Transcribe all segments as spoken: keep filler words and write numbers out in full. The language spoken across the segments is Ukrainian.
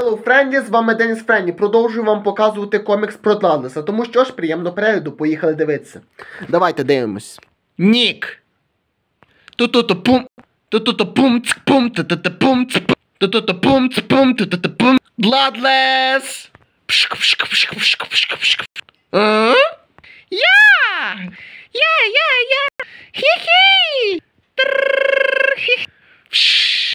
Hello, Friendly, з вами Деніс Френдлі. Продовжую вам показувати комікс про Дладлеса. Тому що ж, приємно перегляду, поїхали дивитися. Давайте дивимось. Нік. Ту-ту-ту-пум. Ту-ту-ту-пум, цк-пум, ту-ту-ту-пум, цк-пум. Ту-ту-ту-пум, цк-пум, ту-ту-ту-пум. Дладлез! Пшк-пшк-пшк-пшк-пшк-пшк. А? Я! Я, я, я! Хі-хі! Трррррр-хі! Пш!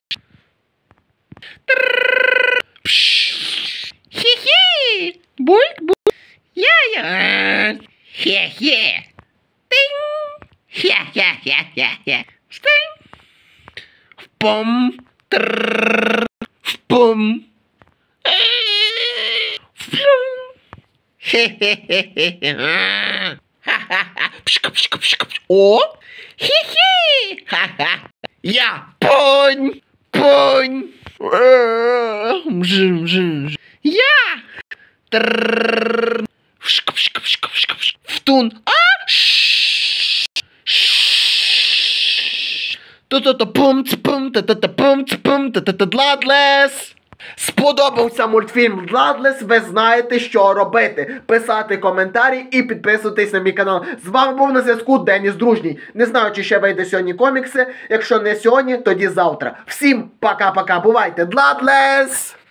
Трррррр! Пш! Хі-хі! Бульк, бульк! Я, я! Хе-хе! Тинь! Хе-хе-хе-хе-хе! Стинь! Впом! Трррррр! Впом! Хе-хе-хе-хе-хе. Ха-ха-ха. Пшка-пшка-пшка-пшка. О! Хе-хе. Ха-ха. Я понь. Понь. Мжи-мжи-мжи. Я. Трррррр. Пшка-пшка-пшка-пшка-пшка. Втун. А? Ту-ту-ту-пум, цпум, та-та-та-пум, цпум, та-та-та Дладлез. Сподобався мультфільм Dladlez, ви знаєте, що робити. Писати коментарі і підписуватись на мій канал. З вами був на зв'язку Деніс Дружній. Не знаю, чи ще вийде сьогодні комікси. Якщо не сьогодні, тоді завтра. Всім пока-пока. Бувайте. Dladlez!